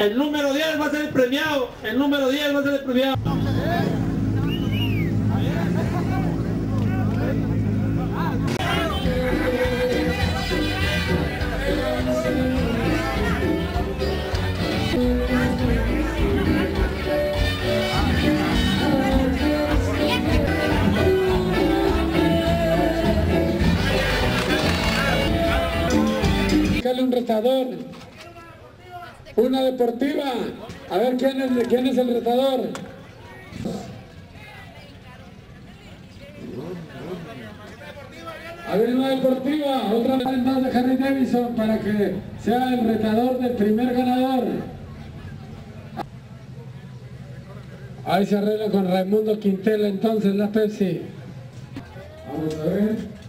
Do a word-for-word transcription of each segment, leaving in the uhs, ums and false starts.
El número diez va a ser el premiado. El número diez va a ser el premiado. Un retador, una deportiva, a ver quién es, quién es el retador. A ver, una deportiva, otra vez más de Harley Davidson para que sea el retador del primer ganador. Ahí se arregla con Raimundo Quintela entonces la Pepsi. Vamos a ver.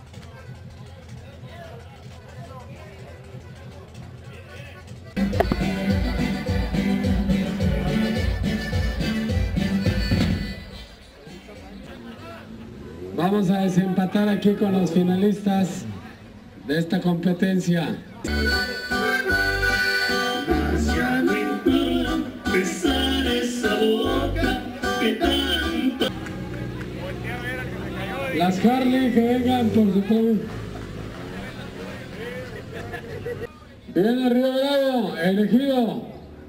Vamos a desempatar aquí con los finalistas de esta competencia. Las Harley que vengan por su todo. Viene Río Bravo, elegido.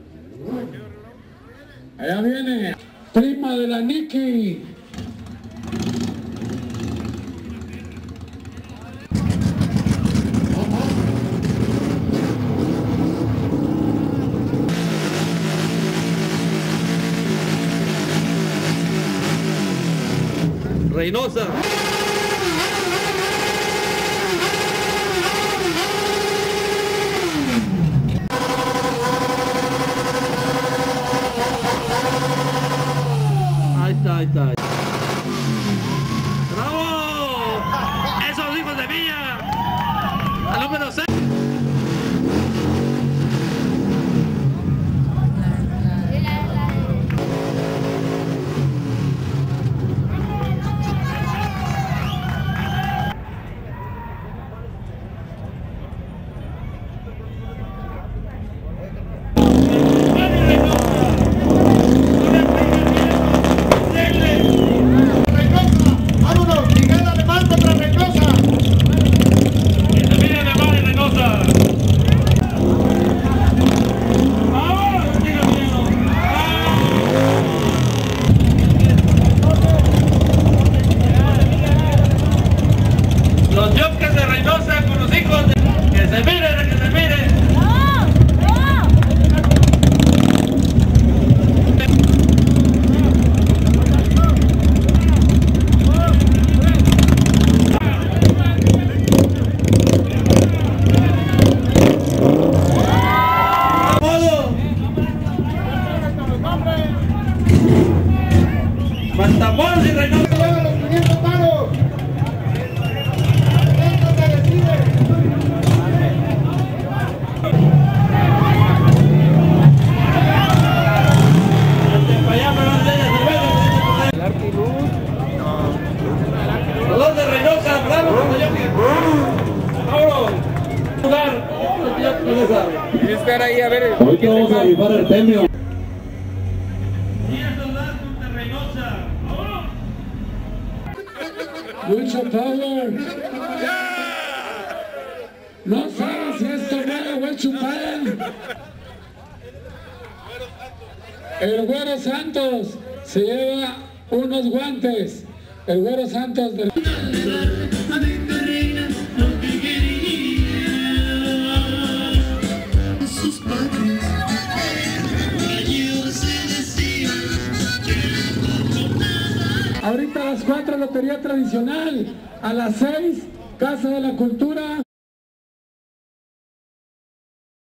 Allá viene, prima de la Nikki. Reynosa. Ahí está, ahí está. ¡Bravo! ¡Esos hijos de Villa! Al número seis. Los Jokers de Reynosa con los hijos de... ¡Que se miren, que se miren! ¡No! ¡No! ¡Matamoros y Reynosa! Los de Reynosa, bravo, vámonos. Espera ahí a ver. Ahorita vamos a rifar el premio. diez soldados de Reynosa. Mucho power. No sabes si esto mueve o es chupada. El Güero Santos se lleva unos guantes. El Güero Santos del... Ahorita a las cuatro lotería tradicional, a las seis Casa de la Cultura.